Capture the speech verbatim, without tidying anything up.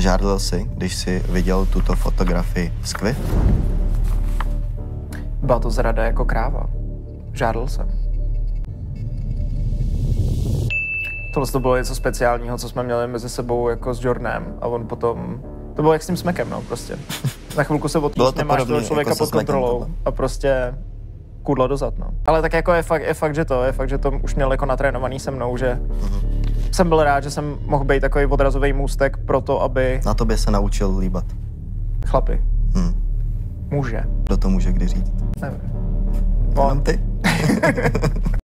Žádlil jsi, když jsi viděl tuto fotografii z Quiff? Byla to zrada jako kráva. Žádl jsem. Tohle to bylo něco speciálního, co jsme měli mezi sebou jako s Jordanem a on potom... To bylo jak s tím smekem, no, prostě. Na chvilku se odpíšně, máš toho člověka jako pod kontrolou a prostě kudlo dozad, no. Ale tak jako je fakt, je fakt, že to, je fakt, že to už měl jako natrénovaný se mnou, že mm-hmm. jsem byl rád, že jsem mohl být takový odrazový můstek pro to, aby... Na tobě se naučil líbat. Chlapi. Hmm. Může. Kdo to může kdy říct? Nevím. Jenom ty?